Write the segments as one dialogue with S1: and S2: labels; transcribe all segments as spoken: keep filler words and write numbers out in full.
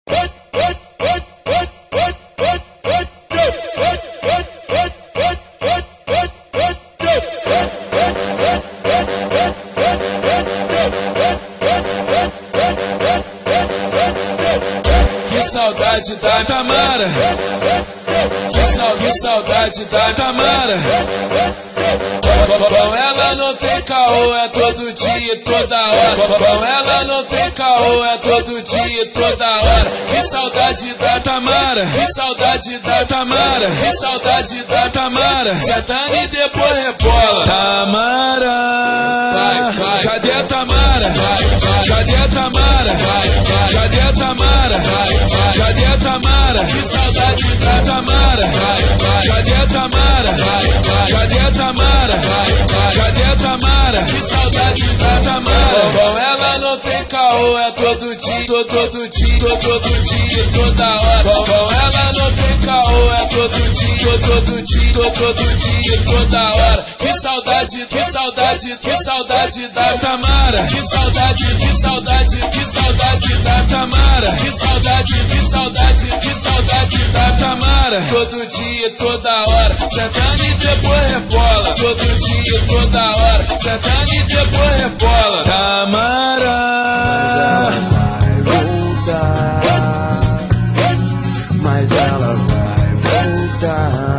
S1: Que saudade da Tamara, que, sal, que saudade da Tamara. Com ela não tem caô, é todo dia e toda hora. Com ela não tem caô, é todo dia e toda hora. Que saudade da Tamara, que saudade da Tamara, que saudade da Tamara. Sentando e depois rebola. Tamara, vai, vai. Cadê a Tamara? Vai, vai. Cadê a Tamara? Vai, vai. Cadê a Tamara? Vai, vai. Cadê a Tamara? Que saudade da Tamara. Vai, vai. Cadê a Tamara? Vai, vai. Cadê a Tamara? Vai, vai. Cadê a Tamara? Que saudade da Tamara. Com ela não tem caô, é todo dia, todo, todo dia, todo, todo dia, toda hora. Com ela não tem caô, é todo dia, todo, todo dia, todo, todo dia, toda hora. Que saudade, que saudade, que saudade da Tamara. Que saudade, que saudade, que saudade da Tamara. Que saudade, que saudade, que saudade da Tamara. Todo dia, toda hora, sentando e depois rebola. Todo dia, toda hora, sentando e depois rebola. Tamara,
S2: mas ela vai voltar, mas ela vai voltar.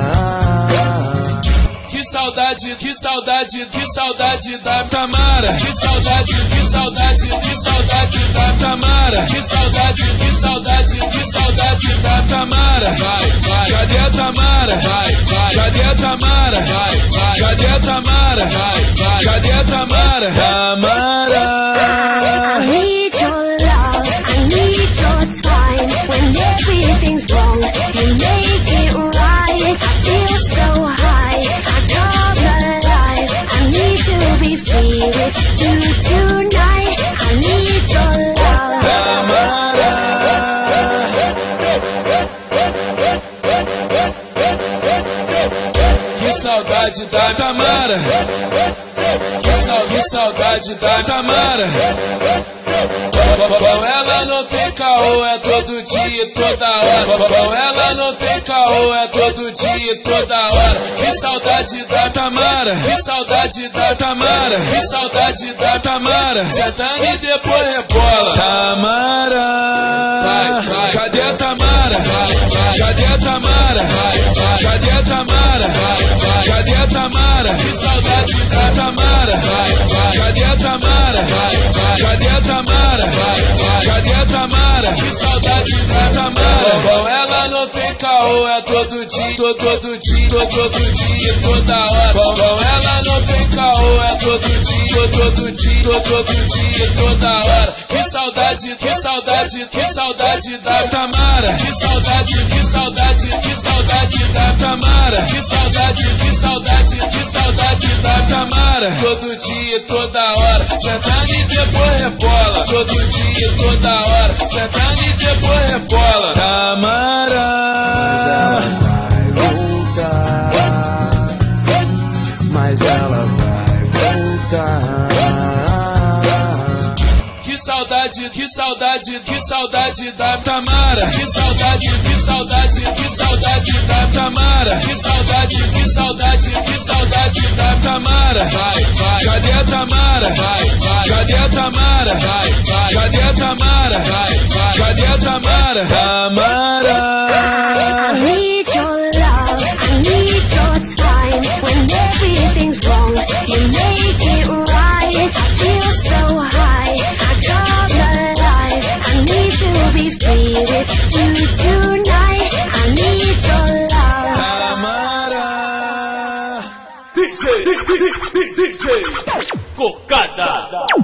S1: Que saudade, que saudade, que saudade da Tamara. Que saudade, que saudade, que saudade da Tamara. Que saudade, que saudade, que saudade da Tamara. Vai, vai. Cadê a Tamara? Vai, vai. Cadê a Tamara? Vai, vai. Cadê a Tamara? Vai, vai. Cadê a Tamara? Tamara.
S3: I need your love, I need your time. When everything's wrong, you make it right. I feel so high, I come alive. I need to be free with you tonight. I need your love.
S1: Tamara. Que saudade da Tamara. Que, sal, que saudade da Tamara. Com ela não tem caô, é todo dia e toda hora. Com ela não tem caô, é todo dia e toda hora. Que saudade da Tamara, que saudade da Tamara, que saudade da Tamara. Sentando e depois rebola. Tamara, vai, vai. Cadê a Tamara? Vai, vai. Cadê a Tamara? Vai, vai. Cadê a Tamara? Vai, vai. Cadê a Tamara? Que saudade da Tamara. Vai, vai. Cadê a Tamara? Vai, vai. Cadê a Tamara? Vai, vai. Cadê a Tamara? Que saudade da Tamara. Com ela não tem caô, é todo dia, todo, todo dia, todo, todo dia, toda hora. Com ela não tem caô, é todo dia, todo, todo dia, todo, todo dia, toda hora. Que saudade, que saudade, que saudade da Tamara. Que saudade, que saudade, que saudade da Tamara. Que saudade, que saudade, que saudade da Tamara. Todo dia, toda hora, sentando e depois rebola. Todo dia, toda hora, sentando e depois rebola. Tamara,
S2: Mas ela vai voltar, mas ela vai voltar.
S1: que saudade, que saudade, que saudade da Tamara. Que saudade, que saudade, que saudade da Tamara. Que saudade, que saudade, que saudade da Tamara. Vai, vai. Cadê a Tamara? Vai, vai. Cadê a Tamara? Vai, vai. Cadê a Tamara? Vai, vai. Cadê a Tamara? Tamara.
S3: I need your love, I need your time. When everything's wrong, you make it right. I feel so high, I come alive. I need to be free with you tonight. I need your love.
S1: Tamara.
S4: D J, D J, D J, Cocada.